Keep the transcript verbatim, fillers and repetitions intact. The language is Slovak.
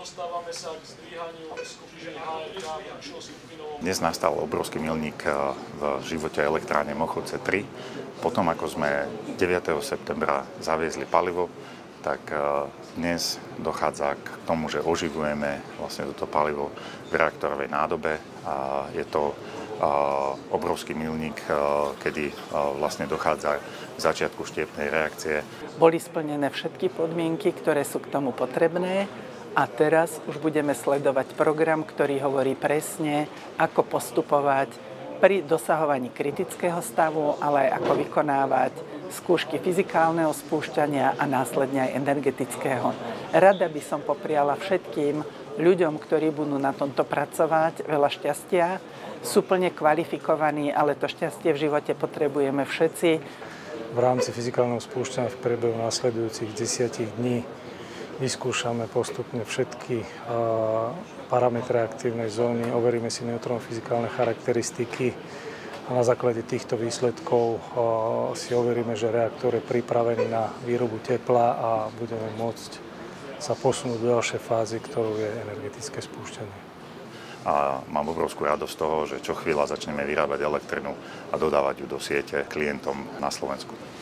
dostávame sa k zdvíhaniu skupiny há er ká v našom skupinovom... Dnes nastal obrovský milník v živote elektrárne Mochovce tri. Potom, ako sme deviateho septembra zaviezli palivo, tak dnes dochádza k tomu, že oživujeme vlastne toto palivo v reaktorovej nádobe. A je to obrovský milník, kedy vlastne dochádza k začiatku štiepnej reakcie. Boli splnené všetky podmienky, ktoré sú k tomu potrebné a teraz už budeme sledovať program, ktorý hovorí presne, ako postupovať pri dosahovaní kritického stavu, ale aj ako vykonávať skúšky fyzikálneho spúšťania a následne aj energetického. Rada by som popriala všetkým ľuďom, ktorí budú na tomto pracovať, veľa šťastia. Sú plne kvalifikovaní, ale to šťastie v živote potrebujeme všetci. V rámci fyzikálneho spúšťania v priebehu následujúcich desiatich dní vyskúšame postupne všetky parametre aktívnej zóny, overíme si neutrono-fyzikálne charakteristiky a na základe týchto výsledkov si overíme, že reaktor je pripravený na výrobu tepla a budeme môcť sa posunúť do ďalšej fázy, ktorou je energetické spúšťanie. A mám obrovskú radosť z toho, že čo chvíľa začneme vyrábať elektrinu a dodávať ju do siete klientom na Slovensku.